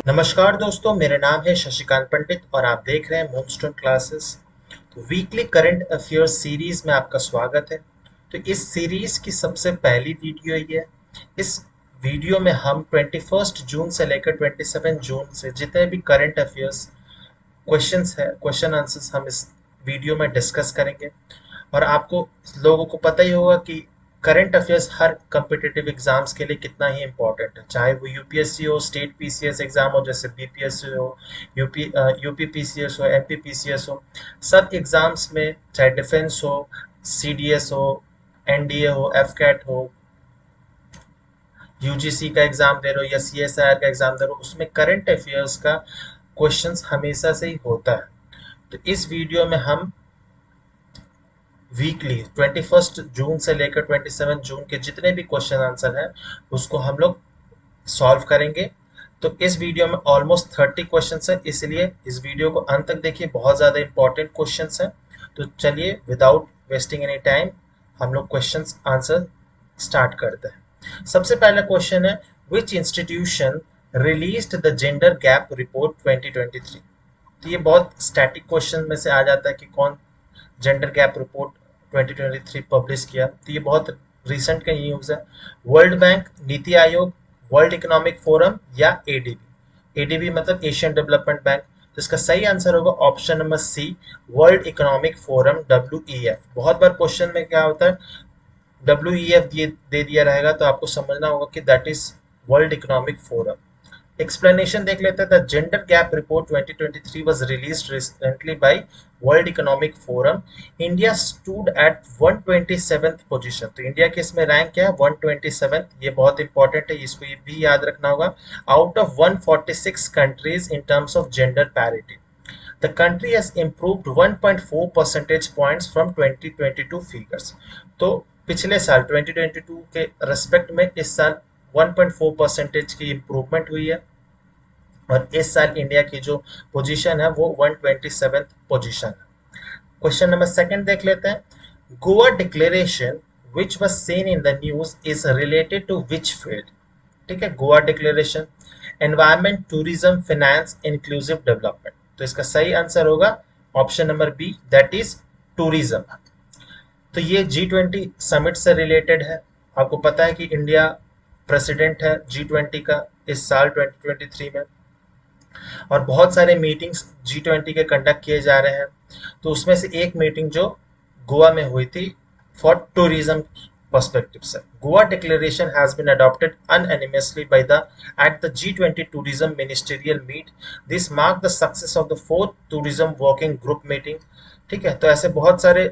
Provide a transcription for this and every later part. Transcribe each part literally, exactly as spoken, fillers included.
नमस्कार दोस्तों, मेरा नाम है शशिकांत पंडित और आप देख रहे हैं मूनस्टोन क्लासेस। तो वीकली करंट अफेयर्स सीरीज में आपका स्वागत है। तो इस सीरीज की सबसे पहली वीडियो ये है। इस वीडियो में हम इक्कीस जून से लेकर सत्ताईस जून से जितने भी करंट अफेयर्स क्वेश्चंस है, क्वेश्चन आंसर्स हम इस वीडियो में डिस्कस करेंगे। और आपको लोगों को पता ही होगा कि करंट अफेयर्स हर कम्पिटिटिव एग्जाम्स के लिए कितना ही इम्पोर्टेंट है, चाहे वो यूपीएससी हो, स्टेट पीसीएस एग्जाम हो जैसे बीपीएससी हो, यूपी यूपी पीसीएस हो, एमपी पीसीएस हो। सब एग्जाम्स में चाहे डिफेंस हो, सीडीएस हो, एनडीए हो, एफकैट हो, यूजीसी का एग्जाम दे रहे हो या सीएसआईआर का एग्जाम दे रहे हो, उसमें करंट अफेयर्स का क्वेश्चंस हमेशा से ही होता है। तो इस वीडियो में हम वीकली इक्कीस जून से लेकर सत्ताईस जून के जितने भी क्वेश्चन आंसर हैं उसको हम लोग सॉल्व करेंगे। तो इस वीडियो में ऑलमोस्ट तीस क्वेश्चंस हैं, इसलिए इस वीडियो को अंत तक देखिए, बहुत ज़्यादा इंपॉर्टेंट क्वेश्चंस हैं। तो चलिए विदाउट वेस्टिंग एनी टाइम हम लोग क्वेश्चंस आंसर स्टार्ट करते हैं। सबसे पहला क्वेश्चन है, which institution released the gender gap report twenty twenty three. तो ये बहुत स्टैटिक क्वेश्चन में से आ जाता है कि कौन gender gap report twenty twenty three publish किया। तो ये बहुत रिसेंट का न्यूज़ है। World Bank, NITI Aayog, World Economic Forum या एडीबी। एडीबी मतलब एशियन डेवलपमेंट बैंक। तो इसका सही आंसर होगा option number C, World Economic Forum, W E F. बहुत बार क्वेश्चन में क्या होता है, डब्ल्यू ई एफ दे दिया रहेगा, तो आपको समझना होगा कि that is World Economic Forum. Explanation देख लेते हैं। The Gender Gap Report twenty twenty-three was released recently by World Economic Forum. India stood at one hundred twenty-seventh position. तो इंडिया के इसमें रैंक क्या है, one hundred twenty-seventh। ये बहुत इंपॉर्टेंट है, इसको ये भी याद रखना होगा। Out of one hundred forty-six countries in terms of gender parity. The country has improved one point four percentage points from twenty twenty-two figures. तो पिछले साल twenty twenty-two के रेस्पेक्ट में इस साल one point four परसेंटेज की improvement हुई है और इस साल इंडिया की जो पोजीशन है वो one hundred twenty-seventh पोजीशन है। क्वेश्चन नंबर सेकंड देख लेते हैं। Goa declaration which was seen in the news is related to which field. ठीक है, Goa declaration, environment, tourism, finance, inclusive development. तो इसका सही आंसर होगा option number B, that is tourism. तो ये जी ट्वेंटी समिट से रिलेटेड है। आपको पता है कि इंडिया प्रेसिडेंट है जी ट्वेंटी का इस साल ट्वेंटी ट्वेंटी थ्री में, और बहुत सारे मीटिंग्स जी ट्वेंटी के कंडक्ट किए जा रहे हैं। तो उसमें से एक मीटिंग जो गोवा में हुई थी फॉर टूरिज्म perspective से। Goa declaration has been adopted unanimously by the at the G twenty tourism ministerial meet. This marked the success of the fourth tourism working group meeting. ठीक है, तो ऐसे बहुत सारे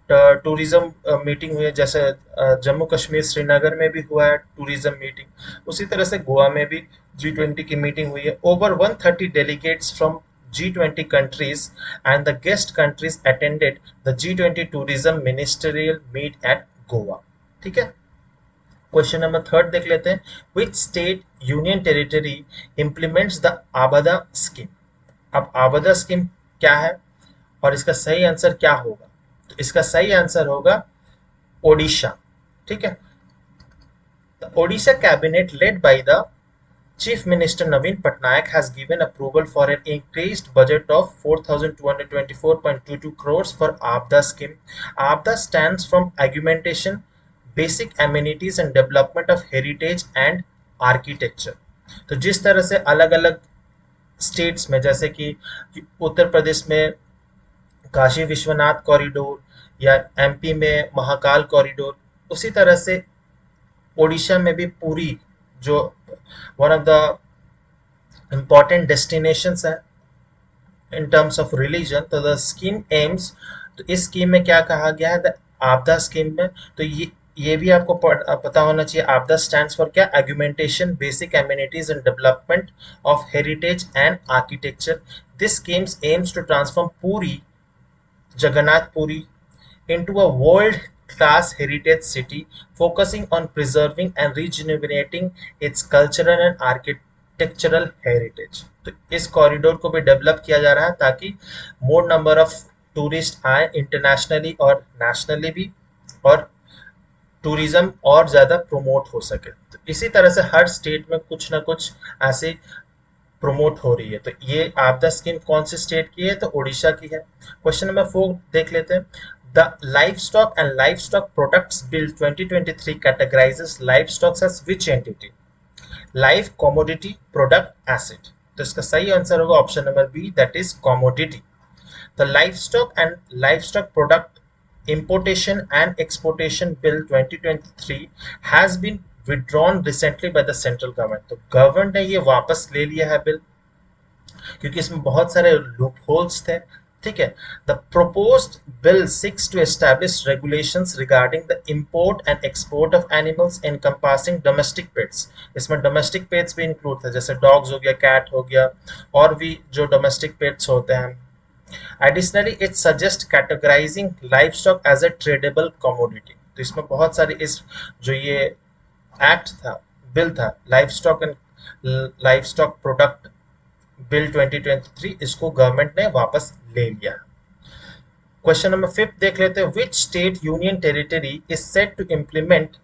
टूरिज्म मीटिंग हुई है, जैसे जम्मू कश्मीर श्रीनगर में भी हुआ है टूरिज्म मीटिंग, उसी तरह से गोवा में भी जी ट्वेंटी की मीटिंग हुई है। Over one hundred thirty delegates from G twenty countries and the guest countries attended the G twenty tourism ministerial meet at Goa. ठीक है, क्वेश्चन नंबर थर्ड देख लेते हैं। Which state union territory implements the ABADHA scheme. अब ABADHA scheme क्या है और इसका सही आंसर क्या होगा, तो इसका सही आंसर होगा ओडिशा। ठीक है, Odisha cabinet led by the Chief Minister Naveen Patnaik has given approval for an increased budget of four thousand two hundred twenty-four point two two crores for ABDA scheme. ABDA stands from augmentation, basic amenities and development of heritage and architecture. तो जिस तरह से अलग अलग states में, जैसे कि उत्तर प्रदेश में काशी विश्वनाथ कॉरिडोर या एमपी में महाकाल कॉरिडोर, उसी तरह से ओडिशा में भी पूरी जो one of the important destinations है इन टर्म्स ऑफ रिलीजन, तो द स्कीम एम्स। तो इस स्कीम में क्या कहा गया है, द आपदा स्कीम में। तो ये ये भी आपको पता होना चाहिए। आपदा स्टैंड्स फॉर क्या, augmentation, basic amenities and development of heritage and architecture. This schemes aims to transform Puri, Jagannath Puri, into a world-class heritage city, focusing on preserving and rejuvenating its cultural and architectural heritage. तो इस corridor को भी develop किया जा रहा है ताकि more number of tourist आए इंटरनेशनली और नेशनली भी, और टूरिज्म और ज़्यादा प्रमोट हो सके। तो इसी तरह से हर स्टेट में कुछ ना कुछ ऐसे प्रमोट हो रही है। तो ये आपदा स्कीम कौन सी स्टेट की है? तो उड़ीसा की है। क्वेश्चन नंबर फोर देख लेते हैं। The livestock and livestock products bill twenty twenty three categorises livestock as which entity? Live, commodity, product, asset. तो इसका सही आंसर होगा option number B, that is commodity. The livestock and livestock product importation and exportation bill twenty twenty-three has been withdrawn recently by the central government। तो government ने ये वापस ले लिया है बिल, क्योंकि इसमें बहुत सारे लूप होल्स थे। ठीक है। The proposed bill seeks to establish regulations regarding the import and export of animals encompassing domestic pets। इसमें domestic pets भी इंक्लूड थे, जैसे डॉग्स हो गया, कैट हो गया, और भी जो domestic pets होते हैं। Additionally, it suggests categorizing livestock as a tradable commodity। तो इसमें बहुत सारे इस जो ये एक्ट था, बिल था, livestock and livestock product bill twenty twenty three, इसको गवर्नमेंट ने वापस ले लिया। क्वेश्चन नंबर फिफ्थ देख लेते हैं। Which state union territory is set to implement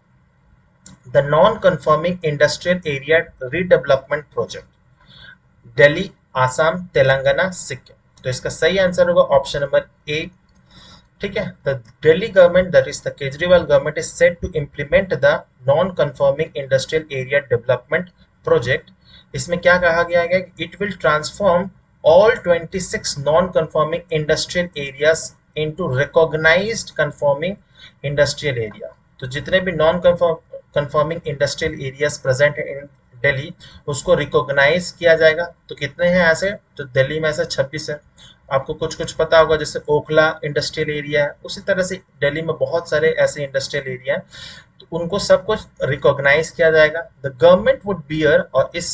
the non conforming industrial area redevelopment project? Delhi, Assam, Telangana, Sikkim. तो इसका सही आंसर होगा ऑप्शन नंबर ए। ठीक है। The Delhi government, that is the Kejriwal government, is set to implement the non conforming industrial area development project. इसमें क्या कहा गया है? It will transform all twenty six non conforming industrial areas into recognised conforming industrial area. तो जितने भी non conforming industrial areas present है in Delhi, उसको रिकॉग्नाइज किया जाएगा। तो कितने हैं ऐसे? तो दिल्ली में ऐसे छब्बीस है। आपको कुछ कुछ पता होगा, जैसे ओखला इंडस्ट्रियल एरिया है, उसी तरह से दिल्ली में बहुत सारे ऐसे इंडस्ट्रियल एरिया हैं, तो उनको सब कुछ रिकॉग्नाइज किया जाएगा। द गवर्नमेंट वुड बियर, और इस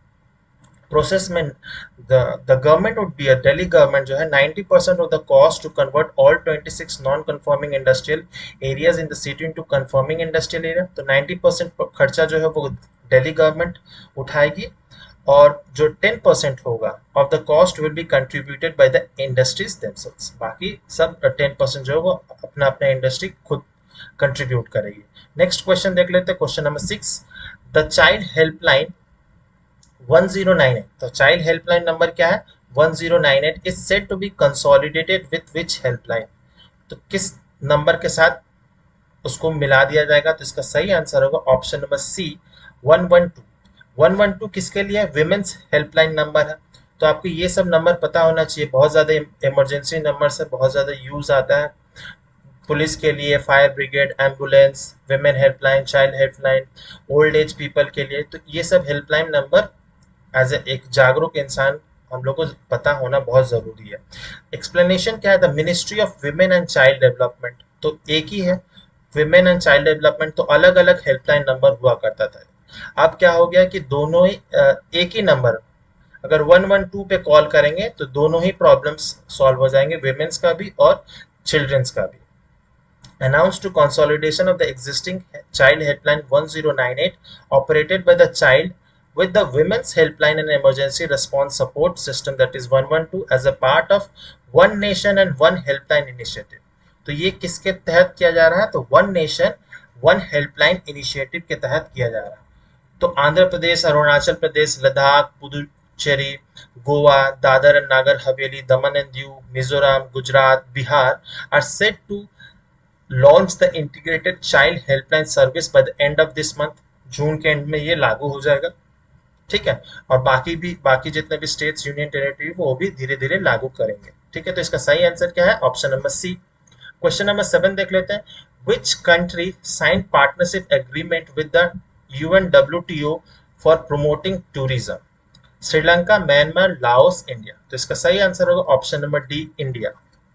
प्रोसेस में the government would bear, Delhi government जो है, ninety percent of the cost to convert all twenty six non conforming industrial areas in the city into conforming industrial area. तो ninety percent खर्चा जो है वो दिल्ली गवर्नमेंट उठाएगी, और जो टेन परसेंट होगा of the cost will be contributed by the industries themselves. बाकी सब टेन परसेंट जो है वो अपना अपना इंडस्ट्री खुद कंट्रीब्यूट करेगी। नेक्स्ट क्वेश्चन देख लेते हैं। Question number six. The child helpline one zero nine eight. तो चाइल्ड हेल्पलाइन नंबर क्या है? One zero nine eight is said to be consolidated with which helpline? तो किस नंबर के साथ उसको मिला दिया जाएगा? तो इसका सही आंसर होगा option number C, one one two. One one two किसके लिए? विमेंस हेल्पलाइन नंबर है। तो आपको ये सब नंबर पता होना चाहिए, बहुत ज़्यादा इमरजेंसी नंबर से बहुत ज़्यादा यूज आता है पुलिस के लिए, fire brigade, ambulance, women helpline, child helpline, old age people के लिए। तो ये सब हेल्पलाइन नंबर एज ए एक जागरूक इंसान हम लोग को पता होना बहुत ज़रूरी है। एक्सप्लेनेशन क्या है? The ministry of women and child development, तो एक ही है, विमेन एंड चाइल्ड डेवलपमेंट। तो अलग अलग हेल्पलाइन नंबर हुआ करता था। अब क्या हो गया कि दोनों ही एक ही नंबर, अगर वन वन टू पे कॉल करेंगे तो दोनों ही प्रॉब्लम्स सॉल्व हो जाएंगे, विमेन्स का भी और चिल्ड्रंस का भी। Announce to consolidation of the existing child helpline one zero nine eight operated by the child with the women's helpline and emergency response support system, that is one one two, as a part of one nation and one helpline initiative। तो ये किसके तहत किया जा रहा है? तो one nation one helpline initiative के तहत किया जा रहा है। तो Andhra Pradesh, Arunachal Pradesh, Ladakh, Puducherry, Goa, Dadra and Nagar Haveli, Daman and Diu, Mizoram, Gujarat, Bihar are set to launch the integrated child helpline service by the end of this month. जून के एंड में ये लागू हो जाएगा। ठीक है। और बाकी भी बाकी जितने भी स्टेट्स, यूनियन टेरिटरी, वो भी धीरे धीरे लागू करेंगे। ठीक है। तो इसका सही आंसर क्या है? Option number C. Question number seven देख लेते हैं। Which country sign partnership agreement with the UN WTO for promoting tourism? Sri Lanka, Myanmar, Laos, India. तो इसका सही आंसर होगा ऑप्शन नंबर डी, इंडिया।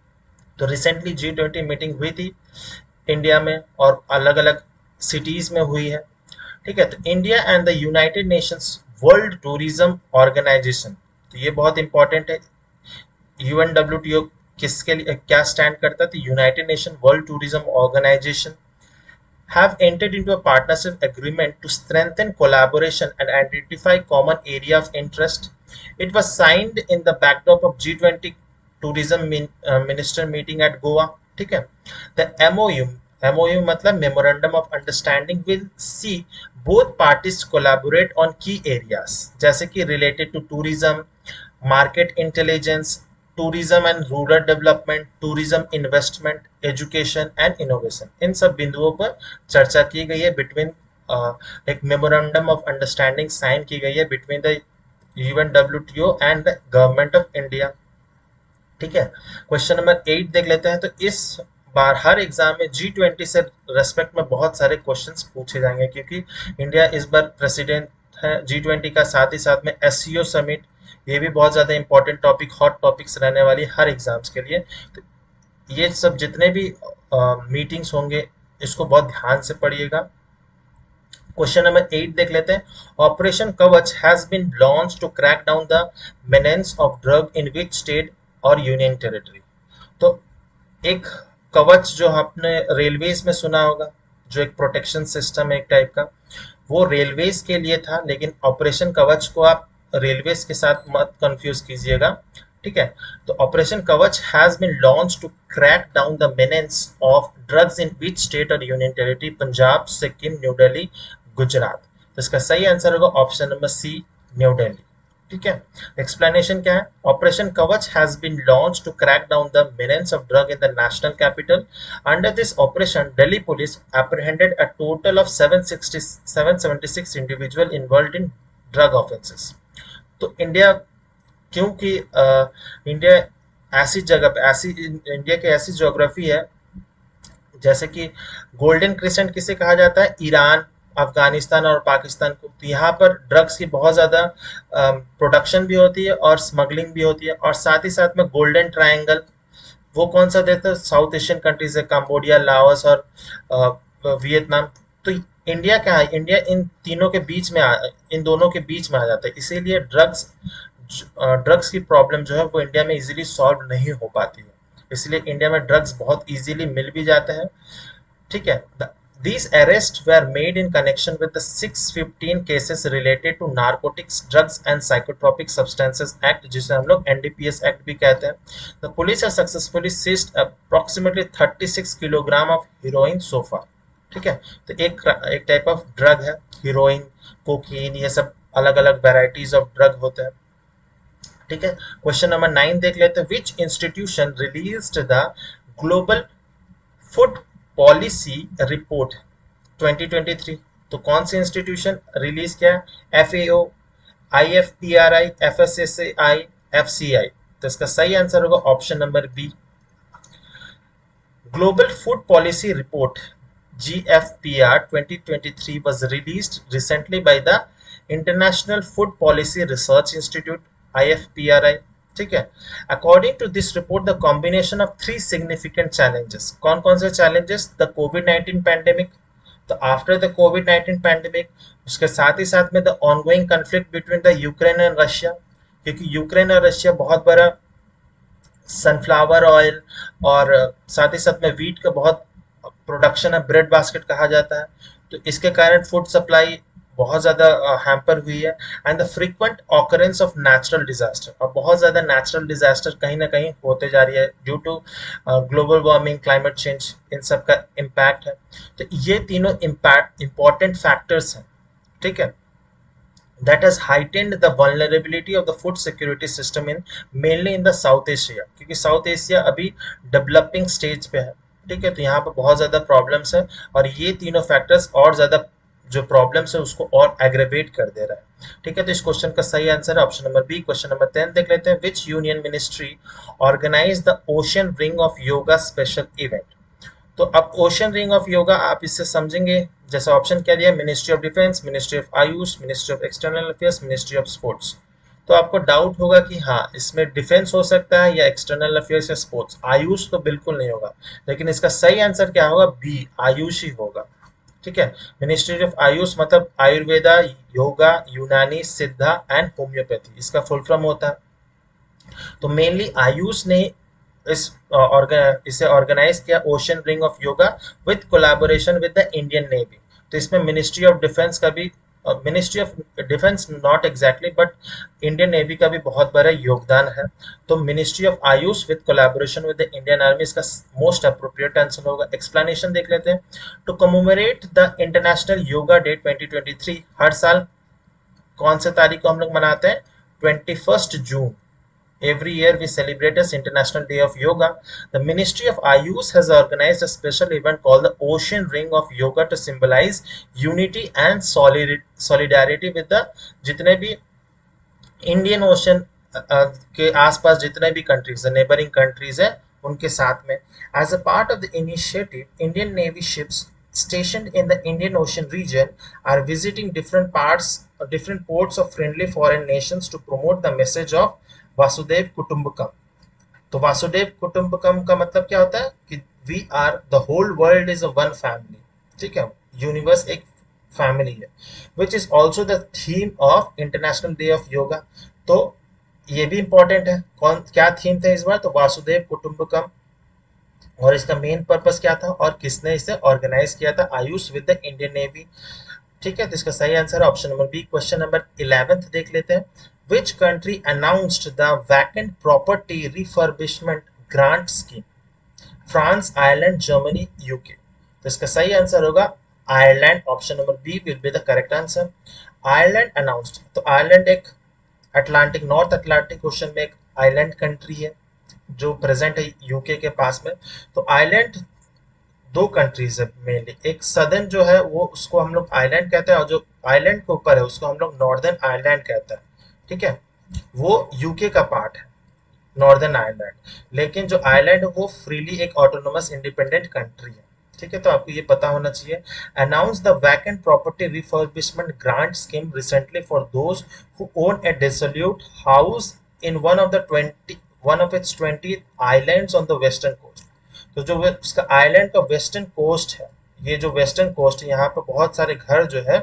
तो रिसेंटली जी ट्वेंटी मीटिंग हुई थी इंडिया में, और अलग अलग सिटीज में हुई है। ठीक है। तो India and the United Nations World Tourism Organisation, तो ये बहुत इंपॉर्टेंट है। यूएनडब्ल्यूटीओ किसके लिए क्या स्टैंड करता है? तो United Nation World Tourism Organisation have entered into a partnership agreement to strengthen collaboration and identify common area of interest. It was signed in the backdrop of G twenty tourism min, uh, minister meeting at Goa. ठीक है। The M O U MOU मतलब memorandum of understanding will see both parties collaborate on key areas, जैसे कि related to tourism, market intelligence, tourism and rural development, tourism investment, education and innovation. इन सब बिंदुओं पर चर्चा की गई है बिटवीन, एक मेमोरेंडम ऑफ अंडरस्टैंडिंग साइन की गई है between the UN WTO and the government of India. ठीक है, क्वेश्चन नंबर एट देख लेते हैं। तो इस बार हर एग्जाम में जी ट्वेंटी से रेस्पेक्ट में बहुत सारे क्वेश्चंस पूछे जाएंगे, क्योंकि इंडिया इस बार प्रेसिडेंट है जी ट्वेंटी का, साथ ही साथ में एससीओ समिट, ये भी बहुत ज्यादा इंपॉर्टेंट टॉपिक, हॉट टॉपिक्स रहने वाली हर एग्जाम्स के लिए। तो ये सब जितने भी मीटिंग्स होंगे इसको बहुत ध्यान से पढ़िएगा। क्वेश्चन नंबर एट देख लेते हैं। Operation Kavach has been launch to crack down the menace of drug in which state और यूनियन टेरिटरी। तो एक कवच जो आपने रेलवेज में सुना होगा, जो एक प्रोटेक्शन सिस्टम है एक टाइप का, वो रेलवेज के लिए था, लेकिन ऑपरेशन कवच को आप रेलवेज के साथ मत कंफ्यूज कीजिएगा। ठीक है, तो operation Kavach has been launch to crack down the menace of drugs in which state और union territory, Punjab, Sikkim, New Delhi, गुजरात। तो इसका सही आंसर होगा option number C, New Delhi. ठीक है, एक्सप्लेनेशन क्या है? Operation Kavach has been launch to crack down the menace of drug in the national capital. Under this operation, Delhi police apprehended a total of seven hundred seventy-six individuals involved in drug offenses. तो India, क्योंकि India ऐसी जगह पे, ऐसी India की ऐसी geography है, जैसे कि गोल्डन क्रिसेंट किसे कहा जाता है? ईरान, अफगानिस्तान और पाकिस्तान को। तो यहाँ पर ड्रग्स की बहुत ज़्यादा प्रोडक्शन भी होती है और स्मगलिंग भी होती है, और साथ ही साथ में गोल्डन ट्रायंगल, वो कौन सा देता है? साउथ एशियन कंट्रीज है, कंबोडिया, लाओस और वियतनाम। तो इंडिया क्या है? इंडिया इन तीनों के बीच में आ, इन दोनों के बीच में आ जाता है, इसीलिए ड्रग्स ड्रग्स की प्रॉब्लम जो है वो इंडिया में इजीली सॉल्व नहीं हो पाती है, इसलिए इंडिया में ड्रग्स बहुत इजीली मिल भी जाते हैं। ठीक है, These arrests were made in connection with the six hundred fifteen cases related to Narcotics, Drugs and Psychotropic Substances Act, जिसे हम लोग N D P S Act भी कहते हैं। The police has successfully seized approximately thirty-six kilogram of heroin so far. ठीक है, तो एक एक टाइप ऑफ ड्रग है हीरोइन, कोकीन, ये सब अलग अलग वेराइटीज ऑफ ड्रग होते हैं। ठीक है, क्वेश्चन नंबर नाइन देख लेते हैं। Which institution released the global food policy report twenty twenty three? तो कौन सी इंस्टीट्यूशन रिलीज किया है? F A O, I F P R I, F S S A I, F C I. तो इसका सही आंसर होगा option number B. Global food policy report G F P R twenty twenty-three was released recently by the International Food Policy Research Institute, I F P R I. ठीक है, according to this report the combination of three significant challenges, कौन कौन से challenges? The COVID nineteen pandemic, तो after the COVID nineteen pandemic, उसके साथ ही साथ में the ongoing conflict between the Ukraine and Russia, क्योंकि यूक्रेन और रशिया बहुत बड़ा सनफ्लावर ऑयल और साथ ही साथ में वीट का बहुत प्रोडक्शन है, ब्रेड बास्केट कहा जाता है, तो इसके कारण फूड सप्लाई बहुत ज़्यादा हैम्पर हुई है। And the frequent occurrence of natural disaster, और बहुत ज़्यादा नेचुरल डिजास्टर कहीं ना कहीं होते जा रही है due to global warming, climate change, इन सब का इम्पैक्ट है। तो ये तीनों इम्पैक्ट इंपॉर्टेंट फैक्टर्स हैं। ठीक है, that has heightened the vulnerability of the food security system in mainly in the South Asia, क्योंकि साउथ एशिया अभी डेवलपिंग स्टेज पे है। ठीक है, तो यहाँ पर बहुत ज़्यादा प्रॉब्लम्स है, और ये तीनों फैक्टर्स और ज़्यादा जो प्रॉब्लम्स है उसको और एग्रेवेट कर दे रहा है। ठीक है, तो इस क्वेश्चन का सही आंसर है option number B. Question number ten देख लेते हैं। Which union ministry organise the ocean ring of yoga special event? तो अब ओशन रिंग ऑफ योगा आप इससे समझेंगे, जैसा ऑप्शन क्या दिया, ministry of defence, ministry of AYUSH, ministry of external affairs, ministry of sports. तो आपको डाउट होगा कि हाँ इसमें डिफेंस हो सकता है या एक्सटर्नल अफेयर्स या स्पोर्ट्स, आयुष तो बिल्कुल नहीं होगा, लेकिन इसका सही आंसर क्या होगा? बी, आयुष ही होगा। ठीक है, मिनिस्ट्री ऑफ आयुष मतलब Ayurveda, yoga, Unani, Siddha and homeopathy, इसका फुल फॉर्म होता है। तो मेनली आयुष ने इस ऑर्गन इसे ऑर्गेनाइज किया ocean ring of yoga with collaboration with the Indian Navy. तो इसमें मिनिस्ट्री ऑफ डिफेंस का भी ministry of defence not exactly, but Indian Navy का भी बहुत बड़ा योगदान है। तो ministry of AYUSH with collaboration with the Indian Army इसका मोस्ट अप्रोप्रिएट आंसर होगा। एक्सप्लेनेशन देख लेते हैं। To commemorate the International Yoga Day twenty twenty three, हर साल कौन से तारीख को हम लोग मनाते हैं? Twenty first June. Every year we celebrate as International Day of Yoga. The Ministry of Ayush has organized a special event called the Ocean Ring of Yoga to symbolize unity and solidarity with the जितने भी Indian ocean के आसपास जितने भी countries है, neighbouring countries है, उनके साथ में। As a part of the initiative, Indian Navy ships stationed in the Indian Ocean region are visiting different parts or different ports of friendly foreign nations to promote the message of Vasudhaiva Kutumbakam. तो वासुदेव कुटुंबकम का मतलब क्या होता है कि we are the whole world is a one family, ठीक है, universe एक फैमिली है, which is also the theme of International Day of Yoga. तो ये भी इंपॉर्टेंट है, कौन क्या थीम था इस बार? तो वासुदेव कुटुंबकम। और इसका मेन पर्पस क्या था और किसने इसे ऑर्गेनाइज किया था? AYUSH with the Indian Navy, ठीक है। तो इसका सही आंसर है option number B. Question number eleventh देख लेते हैं। Which country announced the vacant property refurbishment grant scheme? France, Ireland, Germany, U K। तो इसका सही आंसर होगा Ireland. Option number B will be the correct answer. Ireland announced. तो Ireland एक Atlantic North Atlantic Ocean में एक island country है जो प्रेजेंट है यूके के पास में। तो आइलैंड दो कंट्रीज है मेनली, एक सदर्न जो है वो उसको हम लोग आइलैंड कहते हैं और जो आइलैंड के ऊपर है उसको हम लोग नॉर्दर्न आइलैंड कहते हैं, ठीक है। वो यूके का पार्ट है नॉर्दर्न आयरलैंड, लेकिन जो आयरलैंड है वो फ्रीली एक ऑटोनोमस इंडिपेंडेंट कंट्री है, ठीक है। तो आपको ये पता होना चाहिए। Announce the vacant property refurbishment grant scheme recently for those who own a dissolute house in one of the twenty one of its twenty islands on the western coast. तो जो उसका आइलैंड का वेस्टर्न कोस्ट है, ये जो western coast है यहाँ पे बहुत सारे घर जो है,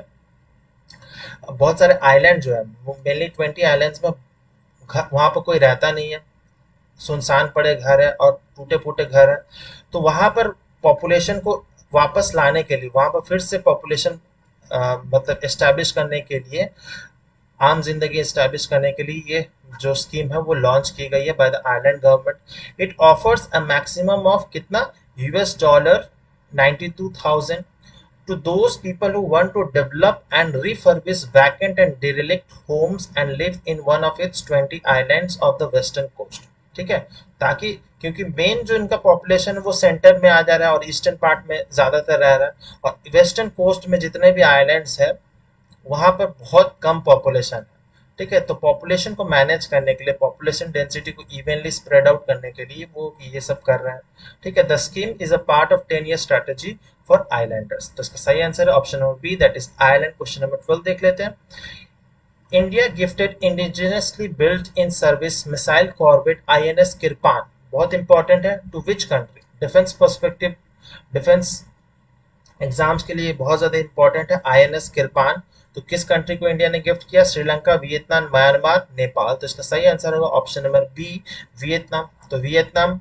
बहुत सारे आइलैंड जो है, मेनली ट्वेंटी आइलैंड्स में वहां पर कोई रहता नहीं है, सुनसान पड़े घर है और टूटे फूटे घर है। तो वहां पर पॉपुलेशन को वापस लाने के लिए, वहां पर फिर से पॉपुलेशन मतलब एस्टैब्लिश करने के लिए, आम जिंदगी एस्टैब्लिश करने के लिए ये जो स्कीम है वो लॉन्च की गई है by the Ireland government. It offers a maximum of कितना? US dollar ninety two thousand to those people who want to develop and refurbish vacant and derelict homes and live in one of its twenty islands of the western coast, ठीक है। ताकि क्योंकि main जो इनका population है वो centre में आ जा रहा है और ईस्टर्न पार्ट में ज्यादातर रह रहा है, और वेस्टर्न कोस्ट में जितने भी आइलैंड्स है वहां पर बहुत कम पॉपुलेशन है, ठीक है। तो पॉपुलेशन को मैनेज करने के लिए, पॉपुलेशन डेंसिटी को इवनली स्प्रेड आउट करने के लिए वो ये सब कर रहे हैं, ठीक है। The scheme is a part of ten year strategy for islanders. तो इसका सही आंसर है option number B, that is island. Question number twelve देख लेते हैं। India gifted indigenously built in service missile corvette INS Kirpan, बहुत इंपॉर्टेंट है, to which country? Defence perspective, defence exams के लिए बहुत ज्यादा इंपॉर्टेंट है आईएनएस किरपान। तो किस कंट्री को इंडिया ने गिफ्ट किया? Sri Lanka, Vietnam, Myanmar, Nepal. तो इसका सही आंसर होगा ऑप्शन नंबर बी, वियतनाम। तो वियतनाम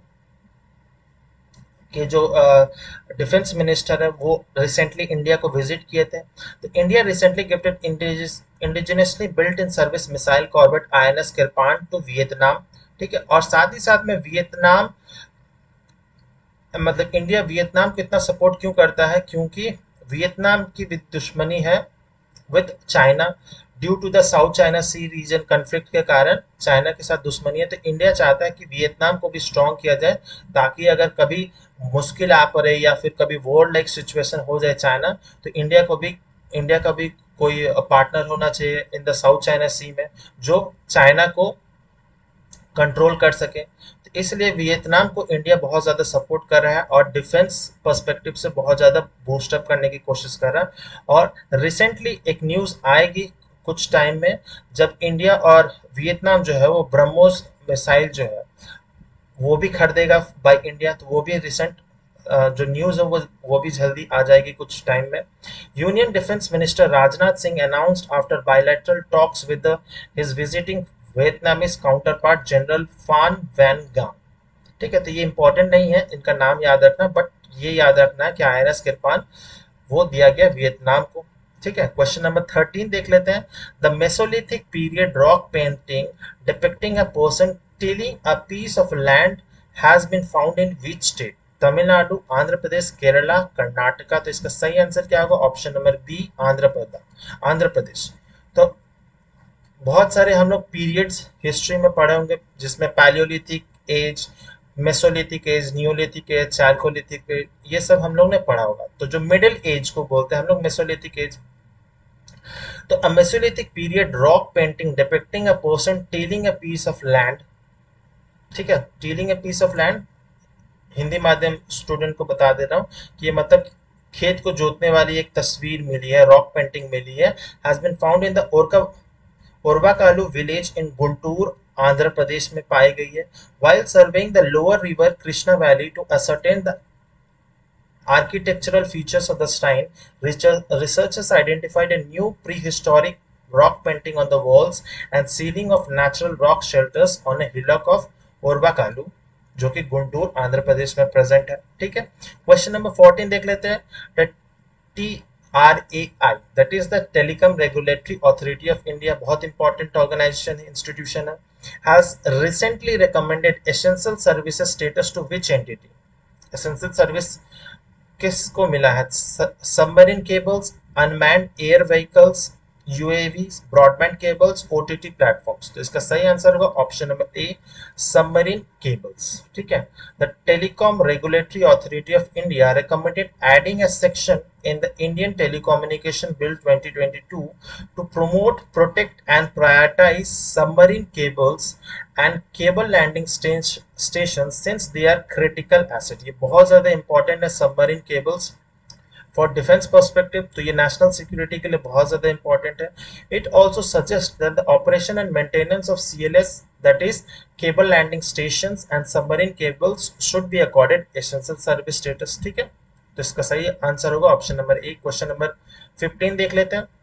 के जो डिफेंस मिनिस्टर है वो रिसेंटली इंडिया को विजिट किए थे। तो India recently gifted indigenously built in service missile corvette INS Kirpan to Vietnam, ठीक है। और साथ ही साथ में वियतनाम मतलब इंडिया वियतनाम को इतना सपोर्ट क्यों करता है? क्योंकि वियतनाम की दुश्मनी है with China due to the South China Sea region conflict के कारण चाइना के साथ दुश्मनी है। तो इंडिया चाहता है कि वियतनाम को भी स्ट्रॉन्ग किया जाए, ताकि अगर कभी मुश्किल आ पड़े या फिर कभी वॉर लाइक सिचुएशन हो जाए चाइना, तो इंडिया को भी इंडिया का भी कोई पार्टनर होना चाहिए in the South China Sea में जो चाइना को कंट्रोल कर सके। तो इसलिए वियतनाम को इंडिया बहुत ज़्यादा सपोर्ट कर रहा है और डिफेंस पर्सपेक्टिव से बहुत ज़्यादा बूस्ट अप करने की कोशिश कर रहा है। और रिसेंटली एक न्यूज़ आएगी कुछ टाइम में, जब इंडिया और वियतनाम जो है वो ब्रह्मोस मिसाइल जो है वो भी खरीदेगा बाय इंडिया। तो वो भी रिसेंट जो न्यूज़ है वो वो भी जल्दी आ जाएगी कुछ टाइम में। Union Defence Minister Rajnath Singh announced after bilateral talks with his visiting Vietnamese counterpart General Phan Van गाम, ठीक है। तो ये इंपॉर्टेंट नहीं है इनका नाम याद रखना, बट ये याद रखना है कि आईएनएस किरपान वो दिया गया वियतनाम को। ठीक है। क्वेश्चन नंबर थर्टीन देख लेते हैं। The Mesolithic period rock painting depicting a person tilling a piece of land has been found in which state? Tamil Nadu, Andhra Pradesh, Kerala, Karnataka. तो इसका सही आंसर क्या होगा? Option number B, Andhra Pradesh. Andhra Pradesh. तो बहुत सारे हम लोग पीरियड्स हिस्ट्री में पढ़े होंगे, जिसमें Palaeolithic age, Mesolithic age, Neolithic age, Chalcolithic age, ये सब हम लोग ने पढ़ा होगा। तो जो मिडिल एज को बोलते हैं हम लोग मेसोलिथिक एज। तो a Mesolithic period rock painting depicting a person tilling a piece of land, ठीक है, tilling a piece of land, Hindi माध्यम स्टूडेंट को बता दे रहा हूँ कि ये मतलब खेत को जोतने वाली एक तस्वीर मिली है, रॉक पेंटिंग मिली है, has been found in the ओरका ओरवाकालू विलेज इन गुंटूर, आंध्र प्रदेश में पाई गई है। While surveying the lower river Krishna valley to ascertain the architectural features of the shrine, researchers identified a new prehistoric rock painting on the walls and ceiling of natural rock shelters on a hillock of Orvakalu, जो कि गुंटूर आंध्र प्रदेश में present है। ठीक है। Question number fourteen देख लेते हैं। The T R A I, that is the Telecom Regulatory Authority of India, बहुत इंपॉर्टेंट ऑर्गेनाइजेशन है, इंस्टीट्यूशन है, has recently recommended essential services status to which entity? Essential service किसको मिला है? Submarine cables, unmanned air vehicles, UAVs, broadband cables, OTT platforms. तो इसका सही answer होगा option number A, submarine cables. ठीक है। The Telecom Regulatory Authority of India recommended adding a section in the Indian Telecommunication Bill twenty twenty-two to promote, protect and prioritize submarine cables and cable landing stations since they are critical asset। ये बहुत ज्यादा important है submarine cables for defence perspective, तो ये national security के लिए बहुत ज्यादा इंपॉर्टेंट है। It also suggest that the operation and maintenance of CLS, that is cable landing stations and submarine cables, should be accorded essential service status. ठीक है। तो इसका सही आंसर होगा option number A. Question number fifteen देख लेते हैं।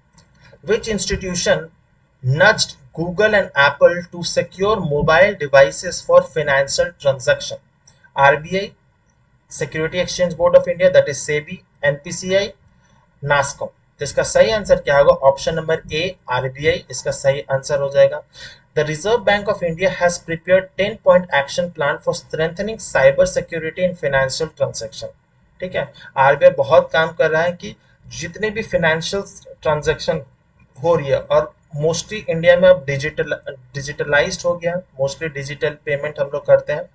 Which institution nudged Google and Apple to secure mobile devices for financial transaction? R B I, Security Exchange Board of India, that is SEBI, N P C I, NASCOM। तो इसका सही answer क्या होगा? Option number ए, RBI, इसका सही answer हो जाएगा। The Reserve Bank of India has prepared ten point action plan for strengthening cyber security in financial transaction. ठीक है। आरबीआई बहुत काम कर रहा है कि जितने भी फाइनेंशियल ट्रांजैक्शन हो रही है, और मोस्टली इंडिया में अब डिजिटल डिजिटलाइज्ड हो गया, मोस्टली डिजिटल पेमेंट हम लोग करते हैं,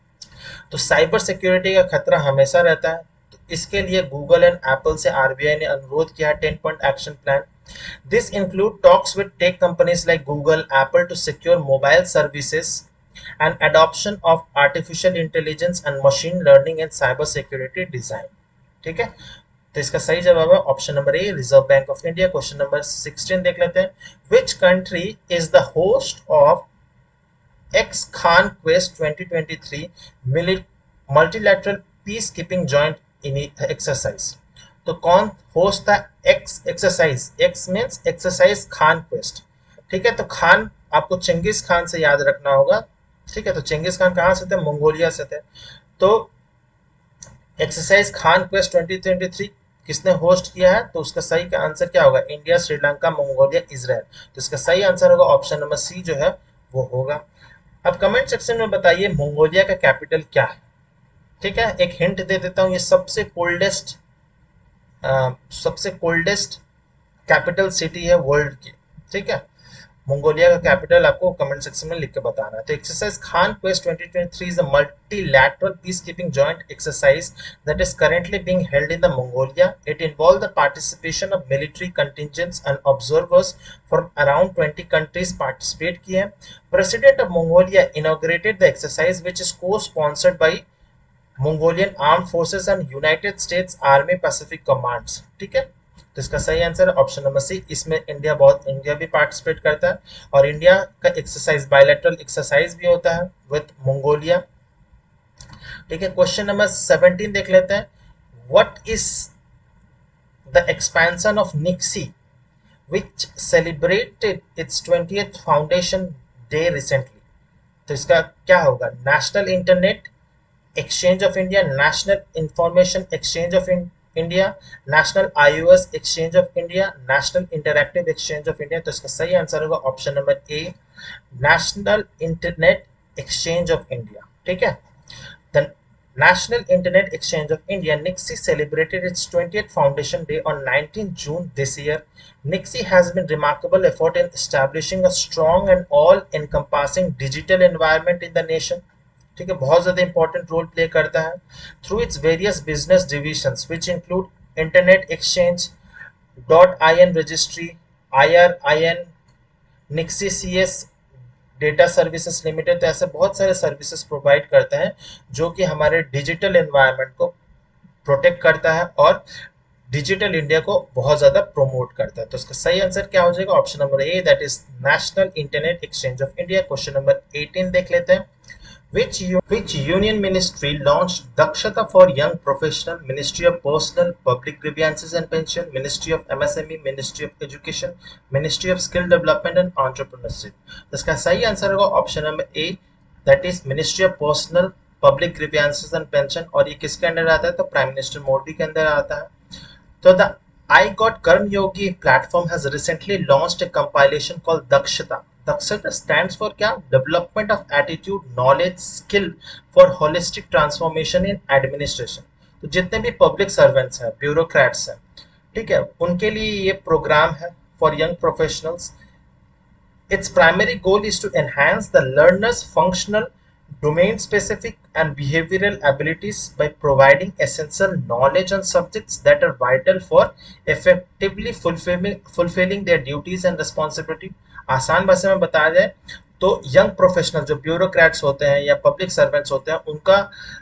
तो साइबर सिक्योरिटी का खतरा हमेशा रहता है। तो इसके लिए गूगल एंड एप्पल से आरबीआई ने अनुरोध किया है ten point action plan. This include talks with tech companies like Google, Apple to secure mobile services and adoption of artificial intelligence and machine learning and cyber security design। ठीक है। तो इसका सही जवाब है option number A, Reserve Bank of India. Question number sixteen देख लेते हैं। Which country is the host of X Khaan Quest twenty twenty three multilateral peacekeeping joint exercise? तो कौन होस्ट था X exercise? X means exercise Khaan Quest. ठीक है। तो खान आपको चंगेज खान से याद रखना होगा। ठीक है। तो चंगेज खान कहाँ से थे? मंगोलिया से थे। तो exercise Khaan Quest twenty twenty three किसने होस्ट किया है? तो उसका सही का आंसर क्या होगा? India, Sri Lanka, Mongolia, Israel. तो इसका सही आंसर होगा ऑप्शन नंबर सी जो है वो होगा। अब कमेंट सेक्शन में बताइए मंगोलिया का कैपिटल क्या है? ठीक है। एक हिंट दे देता हूँ, ये सबसे कोल्डेस्ट सबसे कोल्डेस्ट कैपिटल सिटी है वर्ल्ड की। ठीक है। मंगोलिया का कैपिटल आपको कमेंट सेक्शन में लिख के बताना है। तो exercise Khaan Quest twenty twenty three is a multilateral peacekeeping joint exercise that is currently being held in the Mongolia. It involved the participation of military contingents and observers from around twenty countries participate किए हैं। President of Mongolia inaugurated the exercise, which is co-sponsored by Mongolian Armed Forces and United States Army Pacific Commands। ठीक है। तो इसका सही answer option number सी। इसमें India बहुत India भी पार्टिसिपेट करता है, और इंडिया का एक्सरसाइज बायलैटरल एक्सरसाइज भी होता है विद मंगोलिया। ठीक है। क्वेश्चन नंबर सेवनटीन देख लेते हैं। What is the expansion of NIXI which celebrated its twentieth foundation day recently? तो इसका क्या होगा? National internet exchange of India, national information exchange of India, national IOS exchange of India, national interactive exchange of India. तो इसका सही answer होगा option number A, national internet exchange of India. ठीक है, The National Internet Exchange of India, N I C S I, celebrated its twentieth foundation day on nineteenth June this year. N I C S I has been remarkable effort in establishing a strong and all-encompassing digital environment in the nation. ठीक है, बहुत ज़्यादा important role play करता है through its various business divisions, which include Internet Exchange, .in registry, I R I N, N I C S I S data services limited. तो ऐसे बहुत सारे सर्विसेज प्रोवाइड करते हैं जो कि हमारे डिजिटल एनवायरनमेंट को प्रोटेक्ट करता है और डिजिटल इंडिया को बहुत ज़्यादा प्रमोट करता है। तो इसका सही आंसर क्या हो जाएगा? Option number A, that is national internet exchange of India. Question number eighteen देख लेते हैं। Which, which union ministry launched Dakshata for Young Professional? Ministry of Personal Public Grievances and Pension, Ministry of M S M E, Ministry of Education, Ministry of Skill Development and Entrepreneurship। तो इसका सही answer होगा option number A, that is ministry of personnel public grievances and pension. और ये किसके अंदर आता है? तो प्राइम मिनिस्टर मोदी के अंदर आता है। तो the I Got Karmyogi platform has recently launched a compilation called Dakshata. Dakshata stands for क्या? Development of attitude, knowledge, skill for holistic transformation in administration। तो जितने भी पब्लिक सर्वेंट्स हैं, ब्यूरोक्रेट्स हैं, ठीक है, उनके लिए ये प्रोग्राम है for young professionals। Its primary goal is to enhance the learner's functional, domain-specific and behavioral abilities by providing essential knowledge on subjects that are vital for effectively fulfilling fulfilling their duties and responsibility। आसान भाषा में बताया जाए तो young professional जो bureaucrats होते हैं या पब्लिक सर्वेंट्स होते हैं, उनका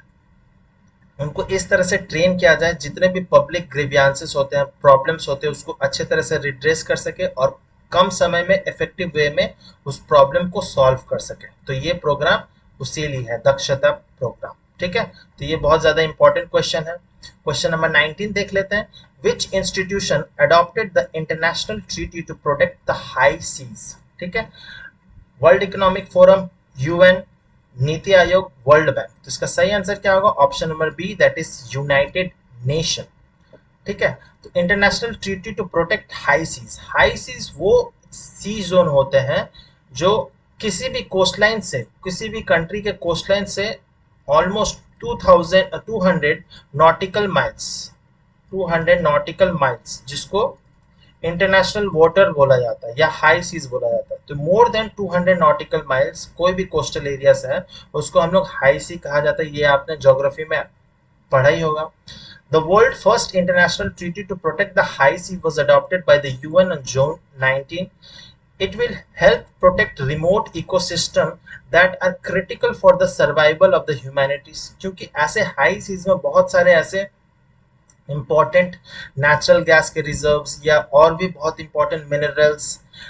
उनको इस तरह से ट्रेन किया जाए जितने भी पब्लिक ग्रीवियंसेस होते हैं, प्रॉब्लम्स होते हैं, उसको अच्छे तरह से रिड्रेस कर सके और कम समय में इफेक्टिव वे में उस प्रॉब्लम को सॉल्व कर सके। तो ये प्रोग्राम उसी लिए है, दक्षता प्रोग्राम। ठीक है, तो ये बहुत ज्यादा इंपॉर्टेंट क्वेश्चन है। क्वेश्चन नंबर नाइनटीन देख लेते हैं। Which institution adopted the international treaty to protect the high seas? ठीक है, वर्ल्ड इकोनॉमिक फोरम, यूएन, नीति आयोग, वर्ल्ड बैंक। तो इसका सही आंसर क्या होगा? Option number B, that is United Nation. ठीक है, तो international treaty to protect high seas. High seas वो सी जोन होते हैं जो किसी भी कोस्टलाइन से, किसी भी कंट्री के कोस्टलाइन से almost two thousand two hundred nautical miles two hundred nautical miles जिसको इंटरनेशनल वाटर बोला जाता है या हाई सीज बोला जाता है। तो more than two hundred nautical miles कोई भी कोस्टल एरियाज है उसको हम लोग हाई सी कहा जाता है। ये आपने ज्योग्राफी में पढ़ा ही होगा। The world first international treaty to protect the high sea was adopted by the U N on June nineteenth. It will help protect remote ecosystem that are critical for the survival of the humanities। क्योंकि ऐसे high seize में बहुत सारे ऐसे important natural gas के reserves या और भी बहुत इंपॉर्टेंट मिनरल्स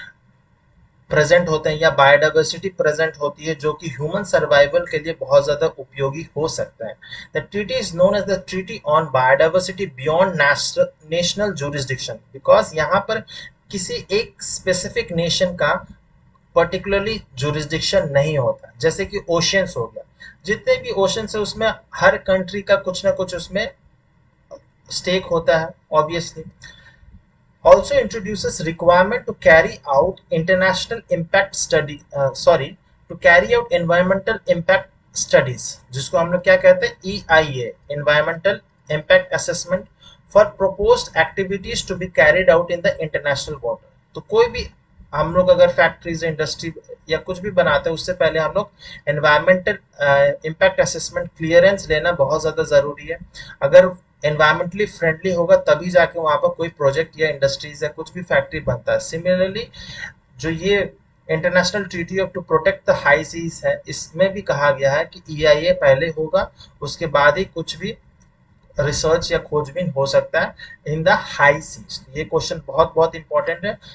प्रेजेंट होते हैं या बायोडाइवर्सिटी प्रेजेंट होती है जो कि ह्यूमन सर्वाइवल के लिए बहुत ज़्यादा उपयोगी हो सकता है। The treaty is known as the treaty on biodiversity beyond national jurisdiction, because यहाँ पर किसी एक स्पेसिफिक नेशन का पर्टिकुलरली जुरिस्डिक्शन नहीं होता। जैसे कि ओशियंस हो गया, जितने भी ओशंस है उसमें हर कंट्री का कुछ ना कुछ उसमें स्टेक होता है obviously. Also introduces requirement to carry out international impact study, uh, sorry, to carry out environmental impact studies, जिसको हम लोग क्या कहते हैं? E I A, Environmental Impact Assessment for proposed activities to be carried out in the international water। तो कोई भी हम लोग अगर फैक्ट्रीज, इंडस्ट्री या कुछ भी बनाते हैं उससे पहले हम लोग एनवायरमेंटल इम्पैक्ट असेसमेंट क्लियरेंस लेना बहुत ज़्यादा ज़रूरी है। अगर एनवायरमेंटली फ्रेंडली होगा तभी जाके वहाँ पर कोई प्रोजेक्ट या इंडस्ट्रीज या कुछ भी फैक्ट्री बनता है। सिमिलरली जो ये international treaty of to protect the high seas है, इसमें भी कहा गया है कि ई आई ए पहले होगा, उसके बाद ही कुछ भी रिसर्च या खोजबीन हो सकता है इन द हाई सीज। ये क्वेश्चन बहुत बहुत इंपॉर्टेंट है,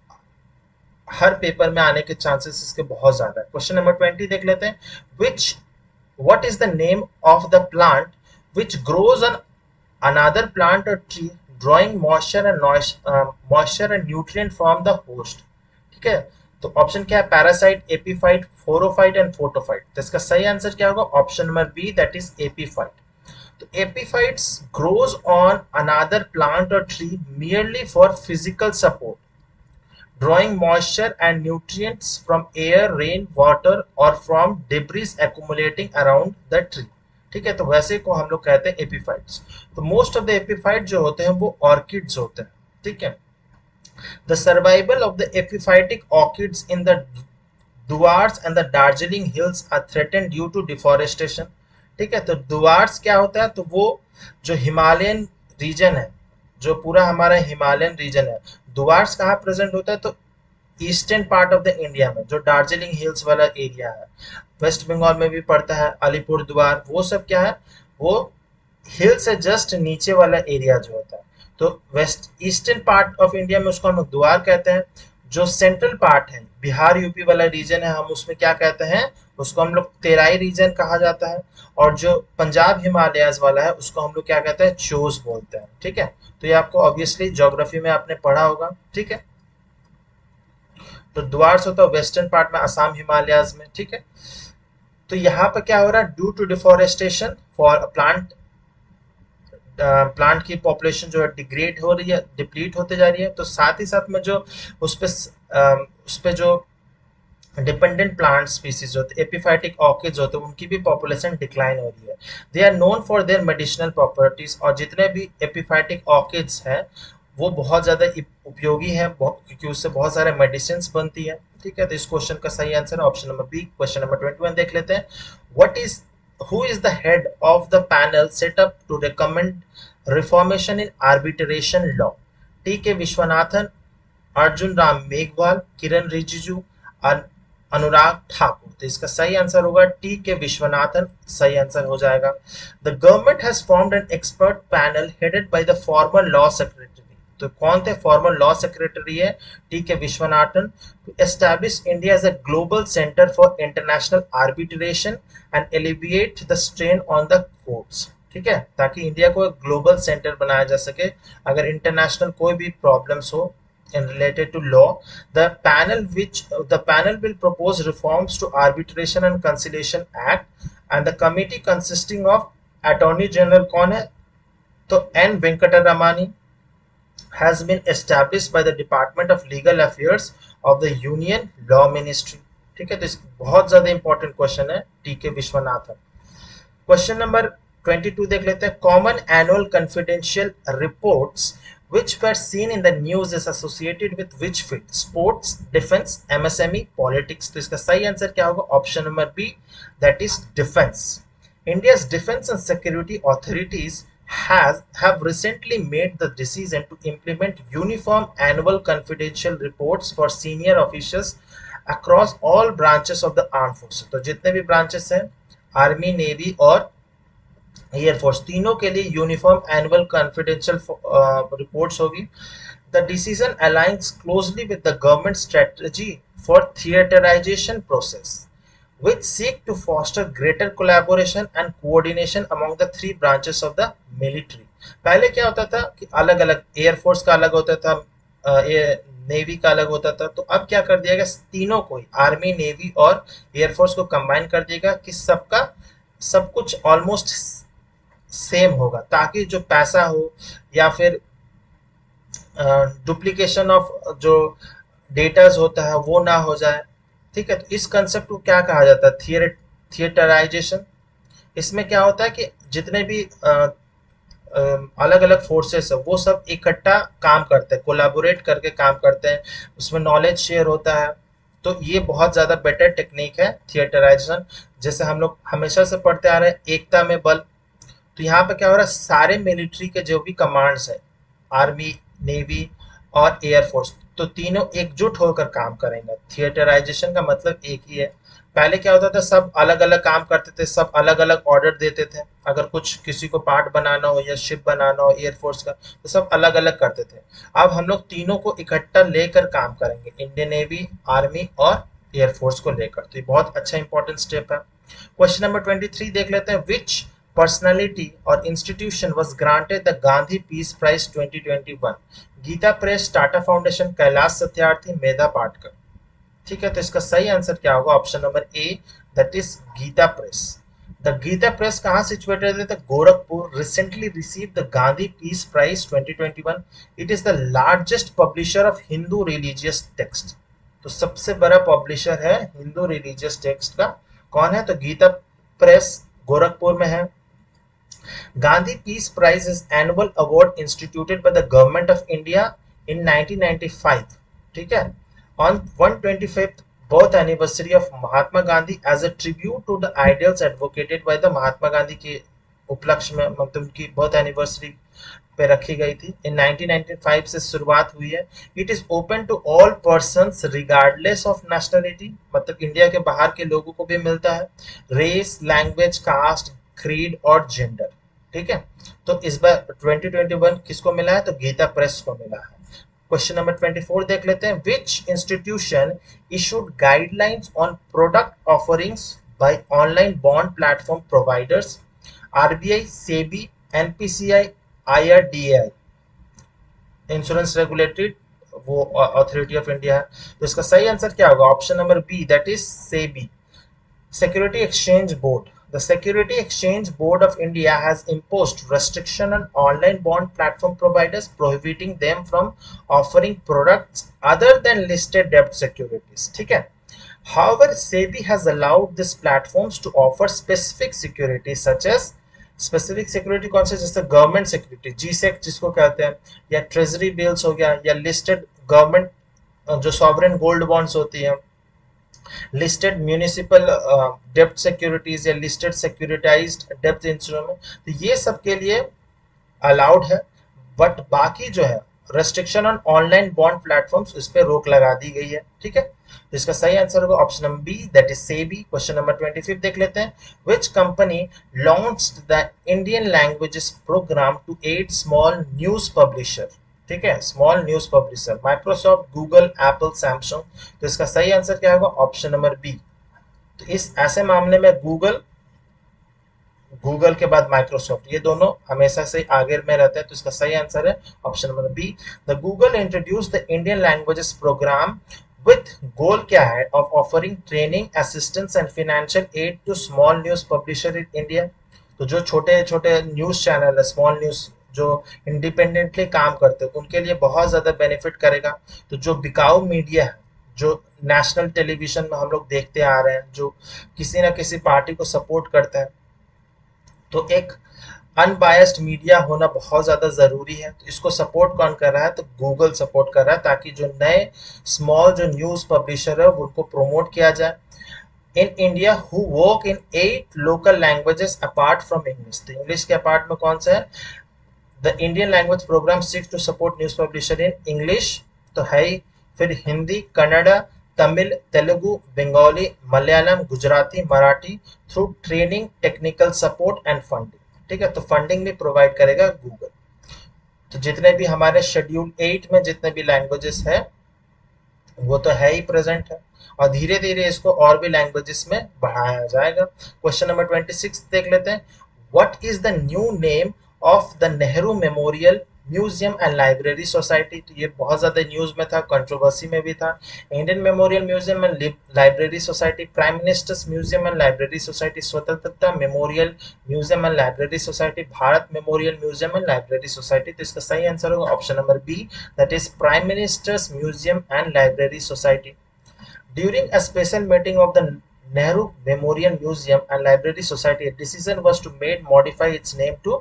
हर पेपर में आने के चांसेस इसके बहुत ज्यादा है। क्वेश्चन नंबर ट्वेंटी देख लेते हैं। Which what is the name of the plant which grows on another plant or tree drawing moisture and noise, uh, moisture and nutrient from the host। ठीक है, तो ऑप्शन क्या है? Parasite, epiphyte, phorophyte and photophyte. तो इसका सही answer क्या होगा? Option number B, that is epiphyte. तो epiphytes grows on another plant और tree merely for physical support, drawing moisture and nutrients from air, rain, water or from debris accumulating around the tree. ठीक है, तो वैसे को हम लोग कहते हैं एपिफाइट्स। तो मोस्ट ऑफ द एपिफाइट जो होते हैं वो ऑर्किड्स होते हैं। ठीक है, the survival of the epiphytic orchids in the Dooars and the Darjeeling hills are threatened due to deforestation. ठीक है, तो डुआर्स क्या होता है, तो वो जो हिमालयन रीजन है, जो पूरा हमारा हिमालयन रीजन है, डुआर्स कहाँ प्रेजेंट होता है, तो eastern part of the India में, जो दार्जिलिंग हिल्स वाला एरिया है, वेस्ट बंगाल में भी पड़ता है, अलीपुर द्वार, वो सब क्या है, वो हिल से जस्ट नीचे वाला एरिया जो होता है। तो west eastern part of India में उसको हम लोग द्वार कहते हैं। जो सेंट्रल पार्ट है, बिहार यूपी वाला रीजन है, हम उसमें क्या कहते हैं, उसको हम लोग तेराई रीजन कहा जाता है। और जो पंजाब हिमालयाज वाला है उसको हम लोग क्या कहते हैं, चोस बोलते हैं। ठीक है, तो ये आपको ऑब्वियसली ज्योग्राफी में आपने पढ़ा होगा। ठीक है, तो द्वार्स होता है वेस्टर्न पार्ट में, असम हिमालयाज में। ठीक है, तो यहाँ पर क्या हो रहा है, due to deforestation for plant plant की पॉपुलेशन जो है डिग्रेड हो रही है, डिप्लीट होते जा रही है। तो साथ ही साथ में जो उस पे उस पे जो डिपेंडेंट प्लांट स्पीसीज होते हैं, एपिफाइटिक ऑर्किड्स होते हैं, उनकी भी पॉपुलेशन डिक्लाइन हो रही है। They are known for their medicinal properties, और जितने भी एपिफाइटिक ऑर्किड्स हैं वो बहुत ज़्यादा उपयोगी है, क्योंकि उससे बहुत सारे मेडिसिन बनती है। ठीक है, तो इस क्वेश्चन का सही आंसर है option number B. Question number twenty one देख लेते हैं। What is who is the head of the panel set up to recommend reformation in arbitration law? T K Viswanathan, Arjun Ram Meghwal, किरण रिजिजू, अनुराग ठाकुर। तो इसका सही आंसर होगा टी के विश्वनाथन, सही आंसर हो जाएगा। The government has formed an expert panel headed by the former law secretary. तो कौन थे फॉर्मर लॉ सेक्रेटरी है, T K Viswanathan. To establish India as a global centre for international arbitration and alleviate the strain on the courts. ठीक है, ताकि India को एक global centre बनाया जा सके अगर इंटरनेशनल कोई भी प्रॉब्लम्स हो in related to law. The panel which the panel will propose reforms to Arbitration and Conciliation Act, and the committee consisting of Attorney General कौन है, तो N Venkataramani has been established by the Department of Legal Affairs of the Union Law Ministry. ठीक है, तो इस बहुत ज्यादा important question है, T K Viswanathan. Question number twenty two देख लेते हैं। Common annual confidential reports which were seen in the news is associated with which field? Sports, defense, M S M E, politics. तो इसका सही आंसर क्या होगा, option number B, that is defense. India's defense and security authorities has have recently made the decision to implement uniform annual confidential reports for senior officials across all branches of the armed forces. तो जितने भी branches हैं, army, navy और air force, तीनों के लिए uniform annual confidential reports होगी। The decision aligns closely with the government strategy for theatrisation process which seek to foster greater collaboration and coordination among the three branches of the military. पहले क्या होता था कि अलग अलग एयरफोर्स का अलग होता था, नेवी का अलग होता था, तो अब क्या कर दिया गया, तीनों को ही आर्मी, नेवी और एयरफोर्स को कंबाइन कर दिएगा कि सबका सब कुछ ऑलमोस्ट सेम होगा, ताकि जो पैसा हो या फिर डुप्लीकेशन ऑफ जो डेटाज होता है वो ना हो जाए। ठीक है, तो इस कंसेप्ट को क्या कहा जाता है, थियर थिएटराइजेशन। इसमें क्या होता है कि जितने भी अलग अलग फोर्सेस है वो सब इकट्ठा काम करते हैं, कोलैबोरेट करके काम करते हैं, उसमें नॉलेज शेयर होता है। तो ये बहुत ज़्यादा बेटर टेक्निक है थिएटराइजेशन। जैसे हम लोग हमेशा से पढ़ते आ रहे हैं एकता में बल, तो यहाँ पे क्या हो रहा है, सारे मिलिट्री के जो भी कमांड्स है, आर्मी, नेवी और एयरफोर्स, तो तीनों एकजुट होकर काम करेंगे। थिएटराइजेशन का मतलब एक ही है। पहले क्या होता था, सब अलग अलग काम करते थे, सब अलग अलग ऑर्डर देते थे, अगर कुछ किसी को पार्ट बनाना हो या शिप बनाना हो एयरफोर्स का, तो सब अलग अलग करते थे। अब हम लोग तीनों को इकट्ठा लेकर काम करेंगे, इंडियन नेवी, आर्मी और एयरफोर्स को लेकर। तो ये बहुत अच्छा इंपॉर्टेंट स्टेप है। क्वेश्चन नंबर ट्वेंटी थ्री देख लेते हैं। Which personality or institution was granted the Gandhi Peace Prize twenty twenty-one? Gita Press, Tata Foundation, Kailash Satyarthi, Medha Patkar. ठीक है, तो इसका सही आंसर क्या होगा, option number A, that is Gita Press. The Gita Press कहाँ सिचुएटेड है? The Gorakhpur recently receive the Gandhi piece Prize twenty twenty one. It is the largest publisher of Hindu religious text. तो सबसे बड़ा पब्लिशर है हिंदू रिलीजियस टेक्स्ट का, कौन है? तो गीता प्रेस गोरखपुर में है। Gandhi piece prize is annual award instituted by the government of India in nineteen ninety five. ठीक है, on one twenty fifth birth anniversary of Mahatma Gandhi as a tribute to the ideals advocated by the Mahatma Gandhi के उपलक्ष्य में, मतलब उनकी birth anniversary पे रखी गई थी। इन नाइनटीन नाइंटी फाइव से शुरुआत हुई है। It is open to all persons regardless of nationality, मतलब इंडिया के बाहर के लोगों को भी मिलता है, रेस, लैंग्वेज, कास्ट, क्रीड और जेंडर। ठीक है, तो इस बार ट्वेंटी ट्वेंटी वन किसको मिला है? तो गीता प्रेस को मिला है। क्वेश्चन नंबर ट्वेंटी फोर देख लेते हैं। Which institution issued guidelines on product offerings by online bond platform providers? RBI, SEBI, NPCI, IRDAI. Insurance regulatory वो अथॉरिटी ऑफ इंडिया है। तो इसका सही आंसर क्या होगा? Option number B, that is SEBI, Security Exchange Board. The Security Exchange Board of India has imposed restriction on online bond platform providers, prohibiting them from offering products other than listed debt securities. ठीक है. However, SEBI has allowed these platforms to offer specific securities such as specific security कौन से? जैसे government security, जी सेक जिसको कहते हैं, या treasury bills हो गया, या लिस्टेड गवर्नमेंट जो सॉवरेन गोल्ड बॉन्ड्स होती है, लिस्टेड म्यूनिसिपल डेप्ट सिक्योरिटीज या लिस्टेड सिक्योरिटाइज्ड डेप्ट इंस्ट्रूमेंट। तो ये सब के लिए अलाउड है, बट बाकी जो है restriction on online bond platforms, उस पर रोक लगा दी गई है। ठीक है, तो इसका सही आंसर होगा option number B, that is SEBI. Question number twenty five देख लेते हैं। Which company launched the Indian languages programme to aid small news publisher? ठीक है, small news publisher, Microsoft, Google, Apple, Samsung. तो इसका सही आंसर क्या होगा? Option number B. तो इस ऐसे मामले में गूगल, गूगल के बाद माइक्रोसॉफ्ट, ये दोनों हमेशा से आगे में रहते हैं। तो इसका सही आंसर है option number B. The Google introduce the Indian languages programme with goal क्या है? Of offering training, assistance and financial aid to small news publisher in India. तो जो छोटे छोटे न्यूज चैनल है, स्मॉल न्यूज जो इंडिपेंडेंटली काम करते हैं, उनके लिए बहुत ज्यादा बेनिफिट करेगा। तो जो बिकाऊ मीडिया है, जो नेशनल टेलीविजन में हम लोग देखते आ रहे हैं, जो किसी ना किसी पार्टी को सपोर्ट करते हैं, तो एक अनबायस्ड मीडिया होना बहुत ज्यादा जरूरी है। तो इसको सपोर्ट कौन कर रहा है? तो गूगल सपोर्ट कर रहा है, ताकि जो नए स्मॉल जो न्यूज पब्लिशर है उनको प्रमोट किया जाए। In India who work in at local languages apart from English. तो इंग्लिश के अपार्ट में कौन सा है? The Indian language programme seeks to support news publisher in English, तो है ही। फिर Hindi, Kannada, Tamil, Telugu, Bengali, Malayalam, Gujarati, Marathi, through training, technical support and funding. ठीक है, तो फंडिंग भी प्रोवाइड करेगा गूगल। तो जितने भी हमारे शेड्यूल एट में जितने भी लैंग्वेजेस है वो तो है ही प्रेजेंट है, और धीरे धीरे इसको और भी लैंग्वेजेस में बढ़ाया जाएगा। क्वेश्चन नंबर ट्वेंटी सिक्स देख लेते हैं। What is the new name of the Nehru memorial museum and library society? तो ये बहुत ज्यादा न्यूज में था, कंट्रोवर्सी में भी था। Indian memorial museum and library society, prime ministers museum and library society, Swatantrata memorial museum and library society, Bharat memorial museum and library society. तो इसका सही आंसर होगा option number B, that is prime ministers museum and library society. During a special meeting of the Nehru Memorial Museum and Library Society, a decision was to made modify its name to,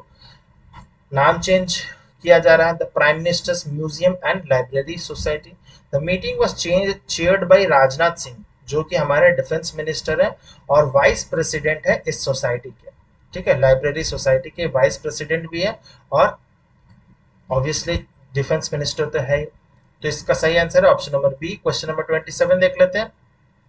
नाम change किया जा रहा है, the prime ministers museum and library society. The meeting was chaired by Rajnath Singh, जो कि हमारे defence minister है और वाइस प्रेसिडेंट है इस सोसाइटी के। ठीक है, लाइब्रेरी सोसाइटी के वाइस प्रेसिडेंट भी है और ऑब्वियसली डिफेंस मिनिस्टर तो है ही। तो इसका सही आंसर है option number B. Question number twenty seven देख लेते हैं।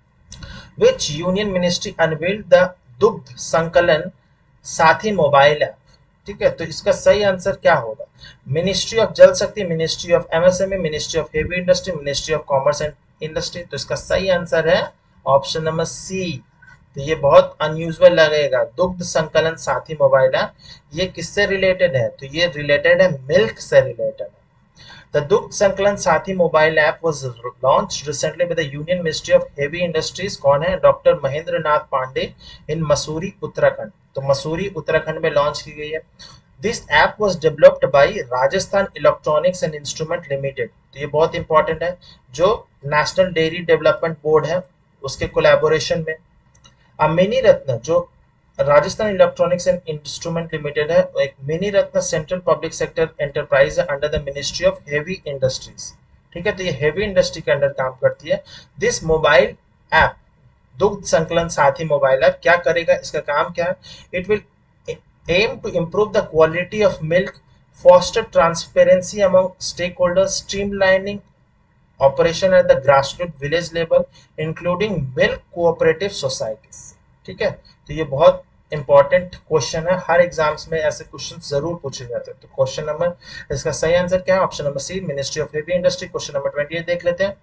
Which union ministry unveiled the Dugdh Sankalan Sathi mobile app? ठीक है, तो इसका सही आंसर क्या होगा? Ministry of Jal Shakti, ministry of MSME, ministry of heavy industry, ministry of commerce and industry. तो इसका सही आंसर है ऑप्शन नंबर सी। तो ये बहुत अनयूजुअल लगेगा, दुग्ध संकलन साथी मोबाइल ऐप। ये किससे रिलेटेड है? तो ये रिलेटेड है मिल्क से रिलेटेड है। The Dugdh Sankalan Sathi mobile app was launch recently with the union ministry of heavy industries. कौन है? Doctor Mahendra Nath Pandey in Mussoorie Uttarakhand. तो मसूरी उत्तराखंड में लॉन्च की गई है। This app was developed by Rajasthan electronics and instrument limited. तो ये बहुत इंपॉर्टेंट है, जो नेशनल डेयरी डेवलपमेंट बोर्ड है उसके कोलैबोरेशन में। अब मिनी रत्न, जो Rajasthan electronics and instrument limited है, एक mini ratna central public sector enterprise है under the ministry of heavy industries. ठीक है, तो ये हेवी इंडस्ट्री के अंडर काम करती है। दिस मोबाइल ऐप, दुग्ध संकलन साथी मोबाइल ऐप, क्या करेगा, इसका काम क्या है? It will aim to improve the quality of milk, foster transparency among stakeholders, streamlining operation at the grassroots village level, including milk cooperative societies। ठीक है, तो ये बहुत इंपॉर्टेंट क्वेश्चन है, हर एग्जाम्स में ऐसे क्वेश्चन जरूर पूछे जाते हैं। तो क्वेश्चन नंबर, इसका सही आंसर क्या है? Option number C, ministry of heavy industry. Question number twenty देख लेते हैं।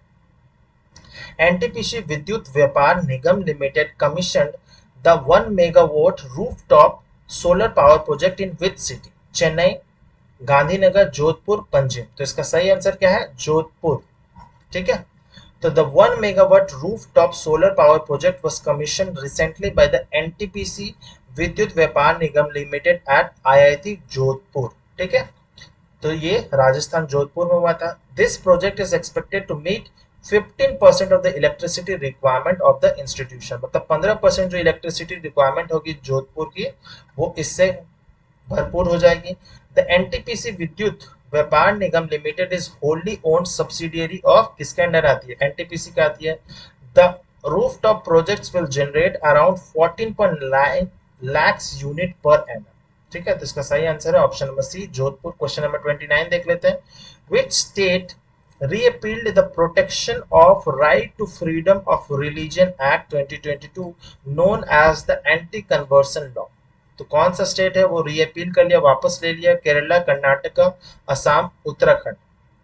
NTPC Vidyut Vyapar Nigam limited commission the one megawatt rooftop solar power project in which city? Chennai, Gandhinagar, Jodhpur, Panjim. तो इसका सही आंसर क्या है? जोधपुर। ठीक है, तो the one megawatt rooftop solar power project was commissioned recently by the N T P C Vidyut Vyapar Nigam limited at I I T Jodhpur. ठीक है, तो ये राजस्थान जोधपुर में हुआ था। This project is expected to meet fifteen percent of the electricity requirement of the institution। मतलब पंद्रह percent जो इलेक्ट्रिसिटी रिक्वायरमेंट होगी जोधपुर की, वो इससे भरपूर हो जाएगी। The NTPC Vidyut Vyapar Nigam limited is wholly owned subsidiary of, किसके अंडर आती है? एनटीपीसी का आती है। The rooftop projects will generate around fourteen point nine lakhs unit per annum. ठीक है, तो इसका सही आंसर है option number C, Jodhpur. Question number उनतीस देख लेते हैं। Which state reappealed the Protection of Right to Freedom of Religion Act twenty twenty-two known as the Anti-Conversion Law? तो कौन सा स्टेट है वो रीअपील कर लिया, वापस ले लिया? केरला, कर्नाटका, असम, उत्तराखंड।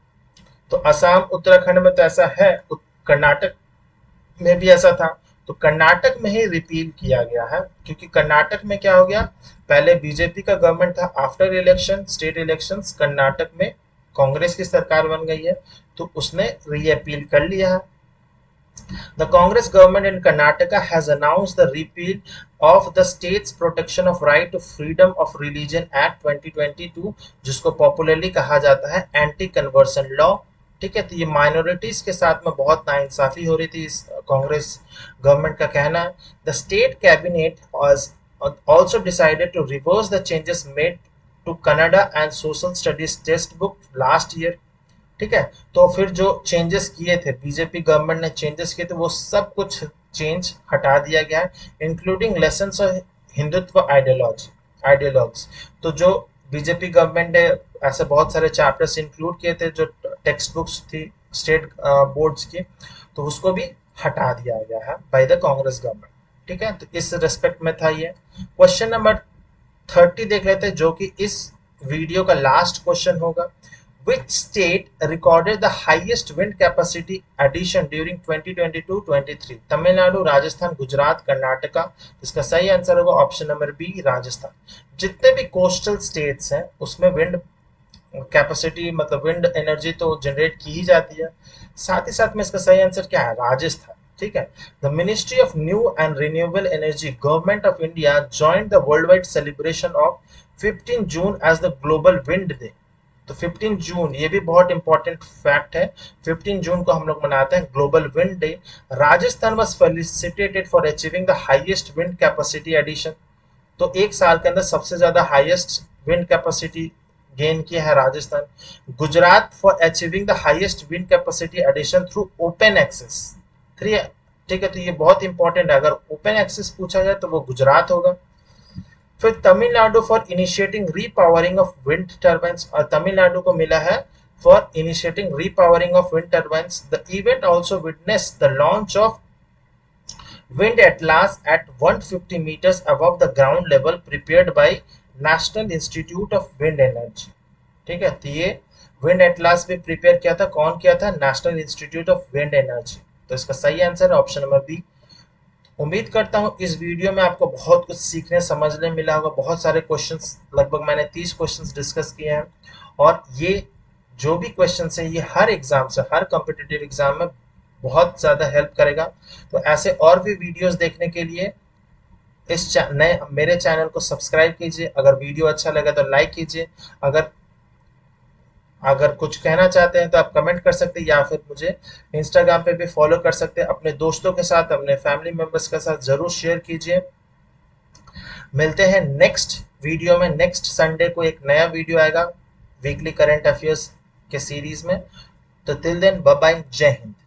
तो असम उत्तराखंड में तो ऐसा है, कर्नाटक में भी ऐसा था, तो कर्नाटक में ही रिपील किया गया है। क्योंकि कर्नाटक में क्या हो गया, पहले बीजेपी का गवर्नमेंट था, after election, state elections, Karnataka में कांग्रेस की सरकार बन गई है, तो उसने रीअपील कर लिया है। The Congress government in Karnataka has announced the repeal of the state's Protection of Right to Freedom of Religion Act twenty twenty-two, जिसको पॉपुलरली कहा जाता है एंटी कन्वर्सन लॉ। ठीक है, तो ये माइनॉरिटीज के साथ में बहुत नाइंसाफी हो रही थी, इस कांग्रेस गवर्नमेंट का कहना है। The state cabinet was also decided to reverse the changes made to Kannada and Social Studies textbook last year। ठीक है, तो फिर जो चेंजेस किए थे, बीजेपी गवर्नमेंट ने चेंजेस किए थे, वो सब कुछ चेंज हटा दिया गया है, including lessons of Hindutva ideology ideologues. तो जो बीजेपी गवर्नमेंट ने ऐसे बहुत सारे चैप्टर्स इंक्लूड किए थे जो टेक्स्ट बुक्स थी स्टेट बोर्ड्स की, तो उसको भी हटा दिया गया है बाय द कांग्रेस गवर्नमेंट। ठीक है, तो इस रेस्पेक्ट में था ये। क्वेश्चन नंबर थर्टी देख लेते हैं, जो कि इस वीडियो का लास्ट क्वेश्चन होगा। Which state recorded the highest wind capacity addition during twenty twenty-two twenty-three? Tamil Nadu, Rajasthan, Gujarat, Karnataka. इसका सही आंसर होगा ऑप्शन नंबर बी, राजस्थान। जितने भी कोस्टल स्टेट्स हैं उसमें विंड कैपेसिटी, मतलब विंड एनर्जी तो जनरेट की ही जाती है, साथ ही साथ में इसका सही आंसर क्या है? राजस्थान। ठीक है, the ministry of new and renewable energy government of India joined the world wide celebration of fifteen June as the global wind day. तो फिफ्टीन जून, ये भी बहुत इंपॉर्टेंट फैक्ट है, फिफ्टीन जून को हम लोग मनाते हैं global wind day. Rajasthan was felicitated for achieving the highest wind capacity addition. तो एक साल के अंदर सबसे ज्यादा हाईएस्ट विंड कैपेसिटी गेन किया है Rajasthan. Gujarat for achieving the highest wind capacity addition through open access. ठीक है, तो ये बहुत इंपॉर्टेंट है, अगर ओपन एक्सेस पूछा जाए तो वो गुजरात होगा। फिर Tamil Nadu for initiating repowering of wind turbines, और तमिलनाडु को मिला है for initiating repowering of wind turbines. The event also witnessed the launch of wind atlas at one hundred fifty meters above the ground level prepared by national institute of wind energy. ठीक है, तो ये wind atlas भी prepare किया था, कौन किया था? National institute of wind energy. तो इसका सही आंसर है ऑप्शन नंबर बी। उम्मीद करता हूं इस वीडियो में आपको बहुत कुछ सीखने समझने मिला होगा। बहुत सारे क्वेश्चंस, लगभग मैंने तीस क्वेश्चंस डिस्कस किए हैं, और ये जो भी क्वेश्चन है ये हर एग्जाम से, हर कॉम्पिटिटिव एग्जाम में बहुत ज़्यादा हेल्प करेगा। तो ऐसे और भी वीडियोस देखने के लिए इस नए मेरे चैनल को सब्सक्राइब कीजिए। अगर वीडियो अच्छा लगे तो लाइक कीजिए। अगर अगर कुछ कहना चाहते हैं तो आप कमेंट कर सकते हैं, या फिर मुझे इंस्टाग्राम पे भी फॉलो कर सकते हैं। अपने दोस्तों के साथ, अपने फैमिली मेंबर्स के साथ ज़रूर शेयर कीजिए। मिलते हैं नेक्स्ट वीडियो में। नेक्स्ट संडे को एक नया वीडियो आएगा वीकली करंट अफेयर्स के सीरीज में। तो टिल देन बाय बाय, जय हिंद।